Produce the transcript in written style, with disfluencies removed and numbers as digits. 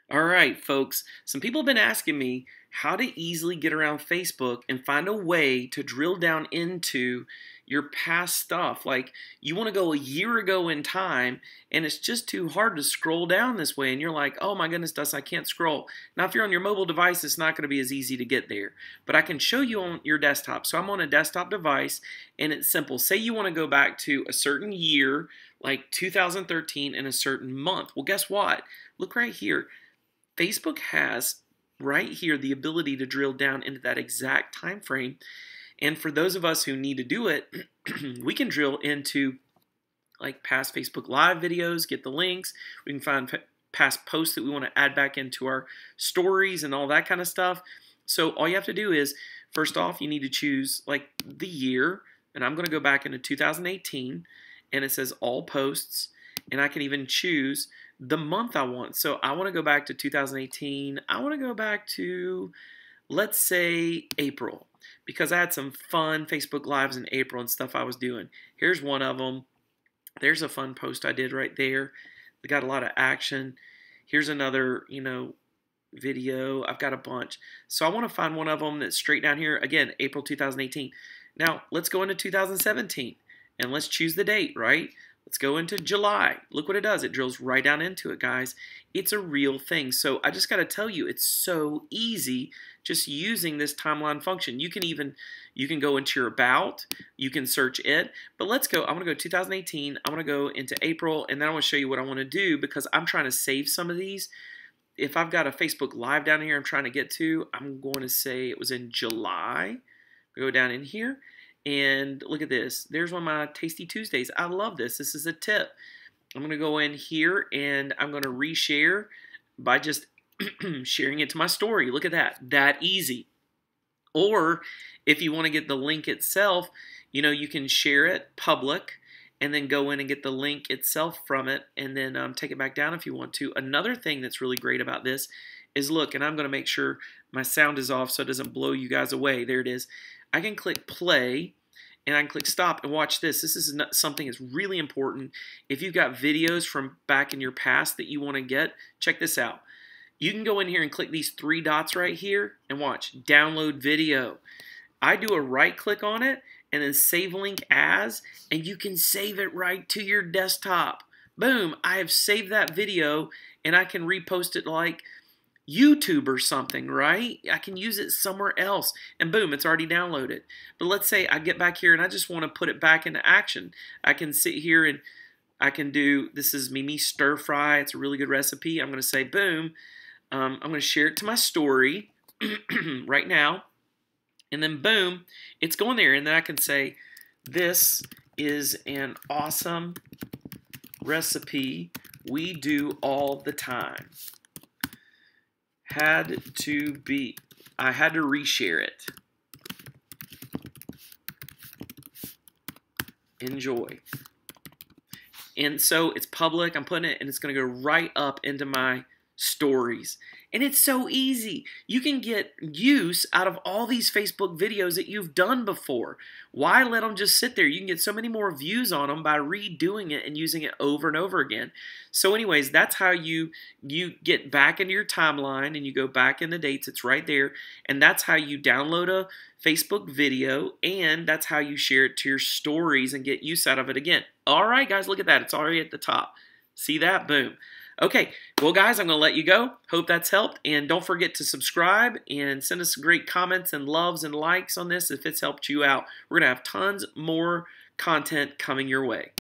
All right, folks. Some people have been asking me how to easily get around Facebook and find a way to drill down into your past stuff. Like you want to go a year ago in time and it's just too hard to scroll down this way. And you're like, oh my goodness, Dust, I can't scroll. Now, if you're on your mobile device, it's not going to be as easy to get there. But I can show you on your desktop. So I'm on a desktop device and it's simple. Say you want to go back to a certain year, like 2013, in a certain month. Well, guess what? Look right here. Facebook has right here the ability to drill down into that exact time frame. And for those of us who need to do it, we can drill into like past Facebook Live videos, get the links. We can find past posts that we want to add back into our stories and all that kind of stuff. So all you have to do is, first off, you need to choose like the year. And I'm going to go back into 2018, and it says all posts. And I can even choose the month I want. So I want to go back to 2018. I want to go back to, let's say, April, because I had some fun Facebook Lives in April and stuff I was doing. Here's one of them. There's a fun post I did right there. They got a lot of action. Here's another, video. I've got a bunch. So I want to find one of them that's straight down here. Again, April 2018. Now, let's go into 2017, and let's choose the date, right? Let's go into July. Look what it does. It drills right down into it, guys. It's a real thing. So I just got to tell you, it's so easy just using this timeline function. You can go into your about, you can search it, but let's go. I'm going to go 2018. I'm going to go into April, and then I want to show you what I want to do because I'm trying to save some of these. If I've got a Facebook Live down here I'm trying to get to, I'm going to say it was in July. Go down in here. And look at this. There's one of my Tasty Tuesdays. I love this. This is a tip. I'm going to go in here and I'm going to reshare by just sharing it to my story. Look at that. That easy. Or if you want to get the link itself, you can share it public and then go in and get the link itself from it and then take it back down if you want to. Another thing that's really great about this is, look, and I'm going to make sure my sound is off so it doesn't blow you guys away. There it is. I can click play and I can click stop and watch this. This is something that's really important. If you've got videos from back in your past that you want to get, check this out. You can go in here and click these three dots right here and watch download video. I do a right click on it and then save link as, and you can save it right to your desktop. Boom, I have saved that video and I can repost it like YouTube or something, right? I can use it somewhere else, and boom, it's already downloaded. But let's say I get back here and I just want to put it back into action. I can sit here and I can do, this is Mimi stir fry. It's a really good recipe. I'm going to say, boom, I'm going to share it to my story right now, and then boom, it's going there. And then I can say, this is an awesome recipe we do all the time. I had to reshare it. Enjoy. And so it's public. I'm putting it, and it's going to go right up into my stories. And it's so easy. You can get use out of all these Facebook videos that you've done before. Why let them just sit there? You can get so many more views on them by redoing it and using it over and over again. So anyways, that's how you get back into your timeline and you go back in the dates. It's right there. And that's how you download a Facebook video, and that's how you share it to your stories and get use out of it again. All right, guys, look at that. It's already at the top. See that? Boom. Okay, well, guys, I'm going to let you go. Hope that's helped. And don't forget to subscribe and send us great comments and loves and likes on this if it's helped you out. We're going to have tons more content coming your way.